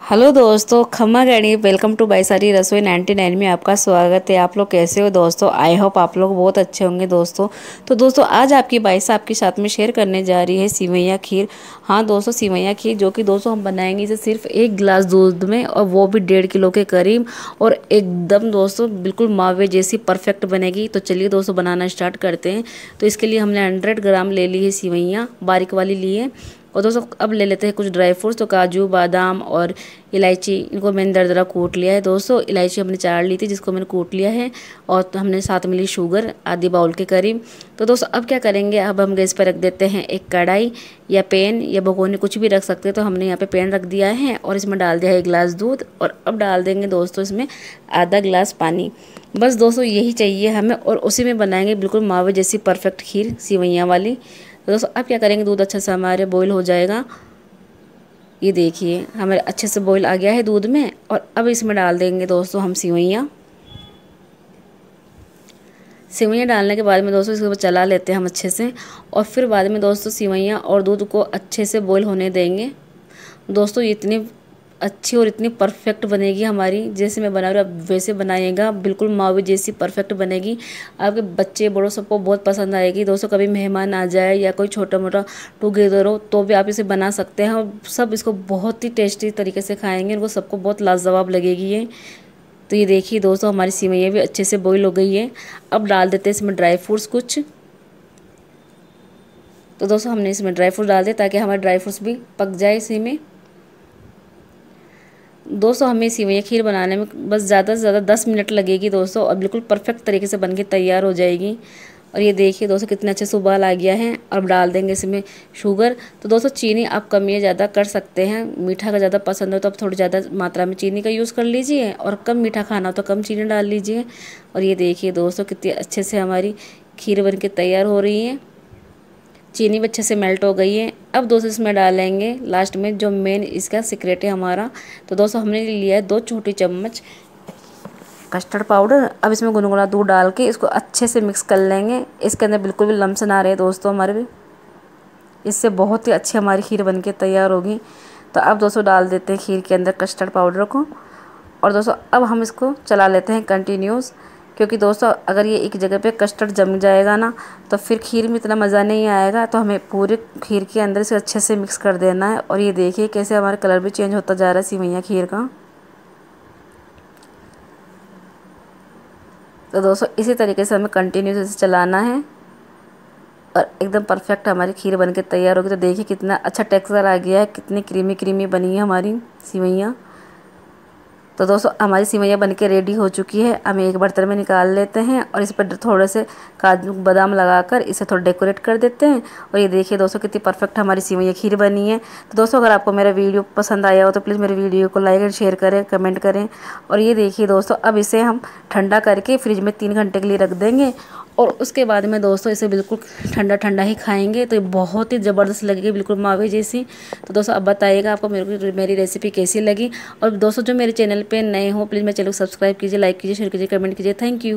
Hello दोस्तों, खम्मा गणी वेलकम टू बाईसारी रसोई 99 में आपका स्वागत है। आप लोग कैसे हो दोस्तों? आई होप आप लोग बहुत अच्छे होंगे दोस्तों। तो दोस्तों आज आपकी बाईसा आपके साथ में शेयर करने जा रही है सिवैया खीर। हाँ दोस्तों, सिवैया खीर जो कि दोस्तों हम बनाएंगे इसे सिर्फ 1 गिलास दूध में, और वो भी 1.5 किलो के करीब, और एकदम दोस्तों बिल्कुल मावे जैसी परफेक्ट बनेगी। तो चलिए दोस्तों बनाना स्टार्ट करते हैं। तो इसके लिए हमने 100 ग्राम ले ली है सिवैया, बारीक वाली ली है। और दोस्तों अब ले लेते हैं कुछ ड्राई फ्रूट्स। तो काजू, बादाम और इलायची, इनको मैंने दरदरा कूट लिया है दोस्तों। इलायची हमने 4 ली थी, जिसको मैंने कूट लिया है। और तो हमने साथ में ली शुगर, आधी बाउल के करीब। तो दोस्तों अब क्या करेंगे, अब हम गैस पर रख देते हैं एक कढ़ाई या पैन या भगोनी, कुछ भी रख सकते हैं। तो हमने यहाँ पे पैन रख दिया है और इसमें डाल दिया है 1 गिलास दूध। और अब डाल देंगे दोस्तों इसमें आधा गिलास पानी। बस दोस्तों यही चाहिए हमें, और उसी में बनाएंगे बिल्कुल मावे जैसी परफेक्ट खीर सिवैया वाली। तो दोस्तों अब क्या करेंगे, दूध अच्छे से हमारे बॉईल हो जाएगा। ये देखिए हमारे अच्छे से बॉईल आ गया है दूध में। और अब इसमें डाल देंगे दोस्तों हम सिवैया। सिवैया डालने के बाद में दोस्तों इसको चला लेते हैं हम अच्छे से। और फिर बाद में दोस्तों सिवैया और दूध को अच्छे से बॉईल होने देंगे। दोस्तों ये इतनी अच्छी और इतनी परफेक्ट बनेगी हमारी, जैसे मैं बना रही हूँ आप वैसे बनाइएगा, बिल्कुल मावे जैसी परफेक्ट बनेगी। आपके बच्चे बड़ों सबको बहुत पसंद आएगी दोस्तों। कभी मेहमान आ जाए या कोई छोटा मोटा टुगेदर हो तो भी आप इसे बना सकते हैं, और सब इसको बहुत ही टेस्टी तरीके से खाएंगे। उनको सबको बहुत लाजवाब लगेगी ये। तो ये देखिए दोस्तों हमारी सिवैया भी अच्छे से बॉईल हो गई है। अब डाल देते हैं इसमें ड्राई फ्रूट्स कुछ। तो दोस्तों हमने इसमें ड्राई फ्रूट डाल दिया ताकि हमारे ड्राई फ्रूट्स भी पक जाए इसी में। दोस्तों हमें सिवैया खीर बनाने में बस ज़्यादा से ज़्यादा 10 मिनट लगेगी दोस्तों, और बिल्कुल परफेक्ट तरीके से बनके तैयार हो जाएगी। और ये देखिए दोस्तों कितने अच्छे से उबाल आ गया है। और अब डाल देंगे इसमें शुगर। तो दोस्तों चीनी आप कम या ज़्यादा कर सकते हैं, मीठा का ज़्यादा पसंद हो तो आप थोड़ी ज़्यादा मात्रा में चीनी का यूज़ कर लीजिए, और कम मीठा खाना हो तो कम चीनी डाल लीजिए। और ये देखिए दोस्तों कितनी अच्छे से हमारी खीर बन के तैयार हो रही है। चीनी भी अच्छे से मेल्ट हो गई है। अब दोस्तों इसमें डालेंगे लास्ट में जो मेन इसका सीक्रेट है हमारा। तो दोस्तों हमने लिया है 2 छोटी चम्मच कस्टर्ड पाउडर। अब इसमें गुनगुना दूध डाल के इसको अच्छे से मिक्स कर लेंगे। इसके अंदर बिल्कुल भी लम्स ना रहे दोस्तों हमारे, इससे बहुत ही अच्छी हमारी खीर बन के तैयार होगी। तो अब दोस्तों डाल देते हैं खीर के अंदर कस्टर्ड पाउडर को। और दोस्तों अब हम इसको चला लेते हैं कंटिन्यूस, क्योंकि दोस्तों अगर ये एक जगह पे कस्टर्ड जम जाएगा ना तो फिर खीर में इतना मज़ा नहीं आएगा। तो हमें पूरे खीर के अंदर इसे अच्छे से मिक्स कर देना है। और ये देखिए कैसे हमारा कलर भी चेंज होता जा रहा है सिवैया खीर का। तो दोस्तों इसी तरीके से हमें कंटिन्यूस इसे चलाना है, और एकदम परफेक्ट हमारी खीर बनके तैयार होगी। तो देखिए कितना अच्छा टेक्सचर आ गया है, कितनी क्रीमी क्रीमी बनी है हमारी सिवैया। तो दोस्तों हमारी सिवैया बनके रेडी हो चुकी है। हम एक बर्तन में निकाल लेते हैं, और इस पर थोड़े से काजू बादाम लगाकर इसे थोड़ा डेकोरेट कर देते हैं। और ये देखिए दोस्तों कितनी परफेक्ट हमारी सिवैया खीर बनी है। तो दोस्तों अगर आपको मेरा वीडियो पसंद आया हो तो प्लीज़ मेरे वीडियो को लाइक एंड शेयर करें, कमेंट करें। और ये देखिए दोस्तों अब इसे हम ठंडा करके फ्रिज में 3 घंटे के लिए रख देंगे, और उसके बाद में दोस्तों इसे बिल्कुल ठंडा ठंडा ही खाएंगे। तो ये बहुत ही ज़बरदस्त लगेगी, बिल्कुल मावे जैसी। तो दोस्तों अब बताइएगा आपको मेरी रेसिपी कैसी लगी। और दोस्तों जो मेरे चैनल पे नए हो प्लीज़ मेरे चैनल को सब्सक्राइब कीजिए, लाइक कीजिए, शेयर कीजिए, कमेंट कीजिए। Thank you.